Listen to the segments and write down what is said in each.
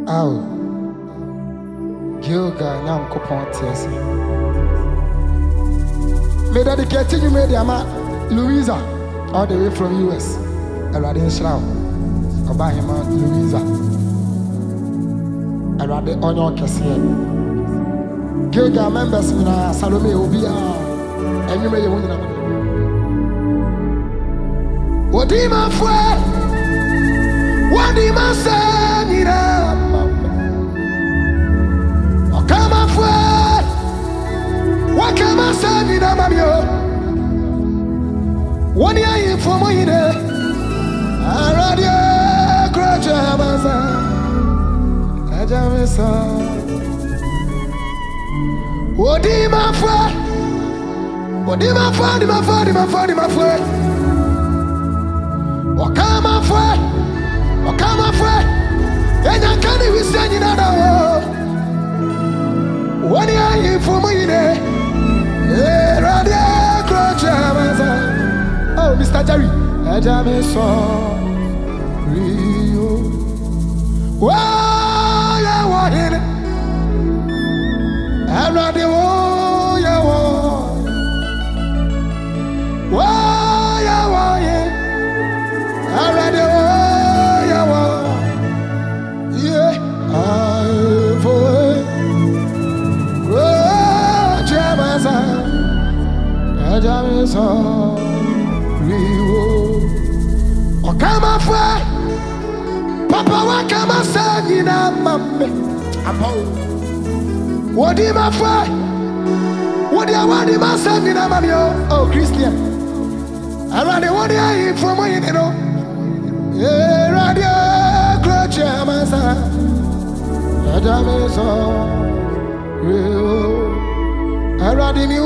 Ow. Gilga, Nam Copon Tiesi. May dedicate you, Mediama Louisa, all the way from US. A radin shroud. About him, Louisa. A radin on your cassier. Gilga members in Salome Obia, and you may win. What do you want? What do you say? Come on, what can I say? What are you for me? I radio graduate. I just what do you want? What do you want? What come on, oh, come on, friend. And I can't even stand in another world. What are you for me? Oh, Mr. Jerry. I just saw Rio. Why, I want it. I'm not the one you want. Why, I want it. I'm not the one. Oh, come on, friend. Papa, what come on, son? You know, mamma. What do you want, friend? What do you want, my son? You know, mamma. Oh, Christian. I rather want to hear from you, you know. Yeah, radio, close my son. I rather you.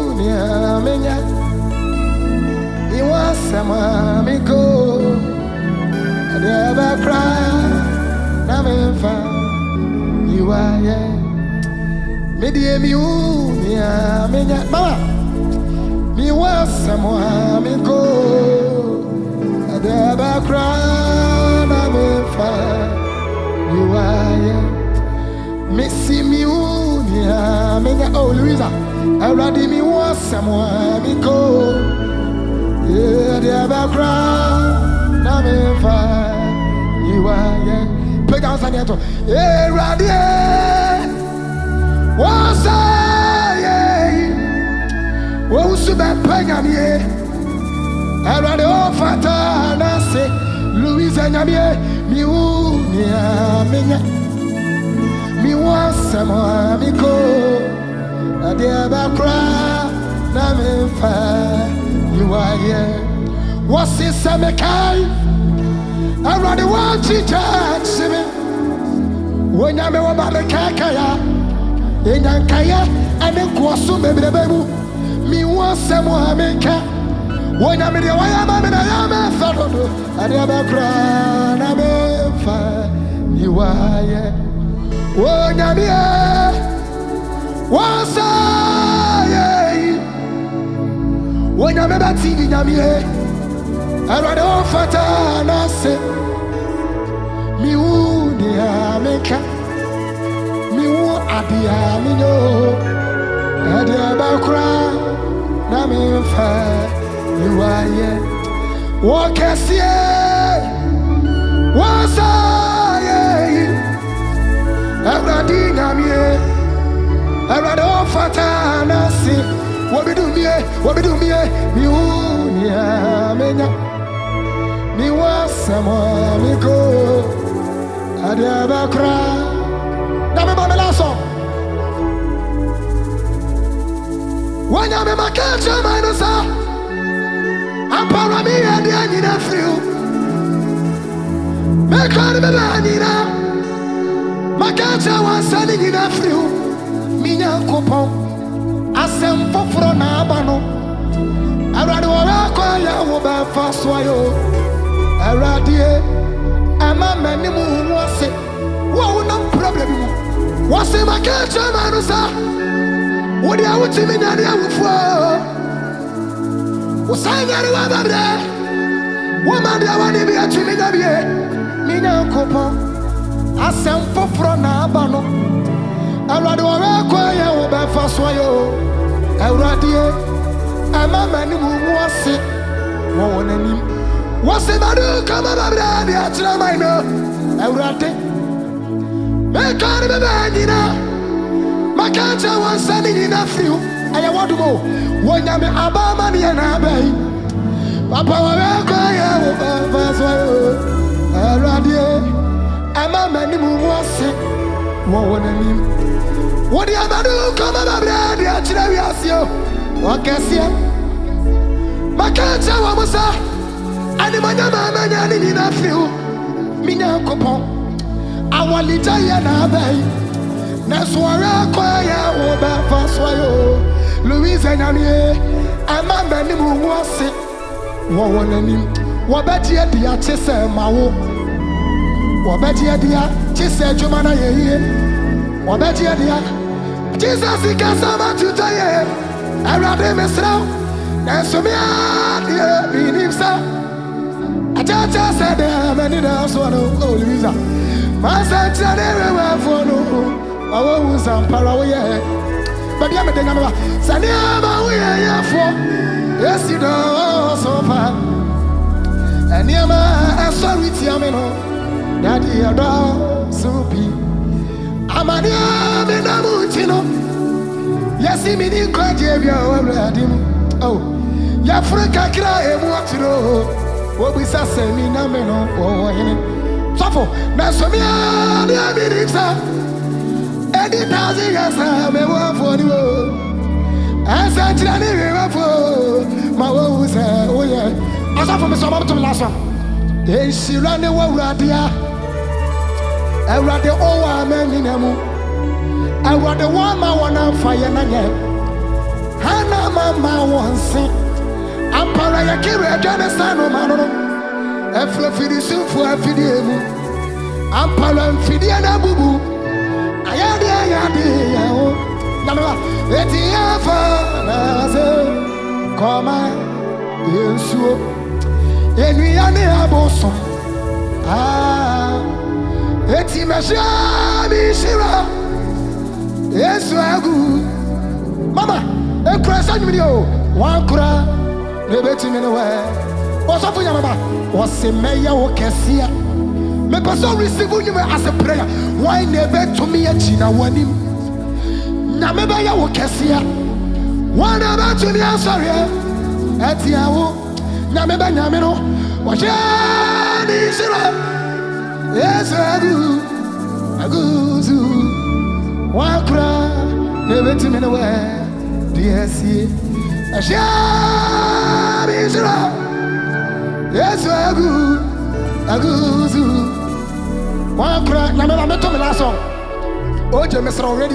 You want some me go. I never cry. Never found you are yeah. Me dear me mama. Me want some me go. I never cry. Never found you are yeah. Me see me oh Louisa. I rather me want someone me go. Yeah, the background, now me find you are yeah. Play down Sanyato. Yeah, rather what's yeah. Owusu Bempah yeah. I rather offer na say Louisa nyamie mi me want someone me go. I dare cry, now me find you are here. What's this summer kind? I rather want to touch me. When I'm about the Kakaya, in Yankaya, and then Kwasu, baby, me want someone make up. When I'm in the way, I'm in a fellow. I dare cry, now me find you are here. When I'm here. What's when I'm about TV, I'm here. I rather offer to say, me who the America, me who are the Amino, and the Abacra, Namin Fire, you are here. What can see? What's I'm not in here. I rather offer to say, what we do me, me me want someone me go. I never cry. Now me the last song. When I'm in my catcher, minus I'm para me and the end in a few. Make her be Anina. My catcher was sending in a few. Minya coupon. I send for Nabano. I rather walk over fast while I rather I'm a man who was it. What no problem? What's in my catcher, Manusa? What do you want to mean? I was I got over there? Woman, I want to be a Chimina. Mina coupon. I send for Faswayo, Euradia, a mamma who was it. One name was it? I come about the Atlamino, Eurate. Make out of the Bandina. My cancer was sending enough you. I want to go. When I'm Abamani and Abbey, Papa will cry Faswayo, Euradia, a mamma who was it. One name. What do you have to do? Come on, the Atlamio. What can see? Makancha wa musa ani manyama manyani ni na fiu minya kopon awalita ya na bai na swara kwa ya oba faswayo Louise nyamie ama mani mu wose wo wonani wo beti dia chese mawo wo beti dia chese juma na yeye wo beti dia Jesus ikasama tutaye arade mesra. And so me out here, I just said, I'm in the house one of Louisa. My son said, everywhere for no, I was on Paraguay. But I'm a thing about Sanyama, we are here for. Yes, you know, so far. And Yama, I'm sorry, Tiamino, Daddy, I don't so be. I'm a young Namutino. Yes, he mean you can't give you. Oh, Yafrika cry and what to know. What we say, me, no, no, oh, Suffer, Nasomia, the America. 80,000 years, I'm a war for you. As I tell you, my woe was oh, yeah. As I from some to last one. Then she ran the world, Radia. I read the old man in a moon. I read the one my one on fire, and Hana mama wants it. I'm paraya kiri ajana sano mano. Efre fidi sufu afidi emu. I'm param fidi ana bubu. Ayadi yao. Namwa eti afa naze koma yesu. Eni ane abosom. Eti mesha mishira. Yesu agu. Mama. A crash video, one cra, liberty in a way. What's up for your mama? Was a mayor or cassia? Make us all receive you as a prayer. Why never to me a china one him? Namebaya or cassia? One about to me, I'm sorry. At the hour, Nameba Namino, what is it? Yes, I do. One cra, liberty in a way. Yes, yes, I go. One crack, I'm not talking last song. Oh, James already.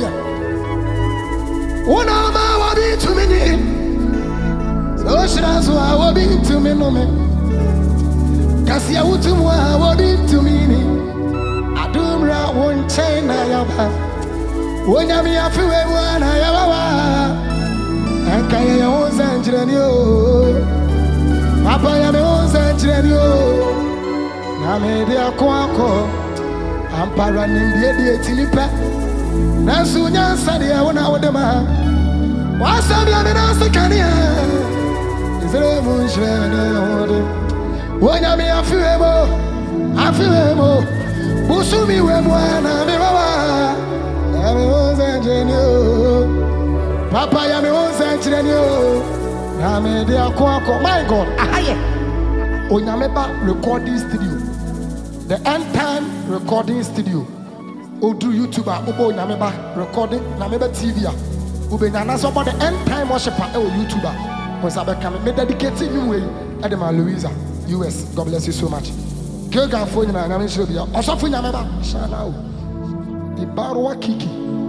One of my be too many. So should I will be too many. Cassia would to will be too many. I do not want chain. I have when I'm here for one. I have. And can you use engineer? Papa, I use engineer. I made a quack. I'm paraning the tinipa. Nasunya Sadia, when I would demand. What's up, young and Candia? Is there a moon shade? When I'm here, I feel more. Busumi, when I was engineer. Papa, I was engineer. I made a quack. My God, Onyameba recording studio. The end time recording studio. Odu YouTuber, Obo Onyameba recording, Nameba TV. Ube Nana so about the end time worshiper, YouTuber. Because I become me dedicated new way. Edema Louisa, US. God bless you so much. Girl, phone and I'm sure you are also for Nameba. Shanao. The Barwa Kiki.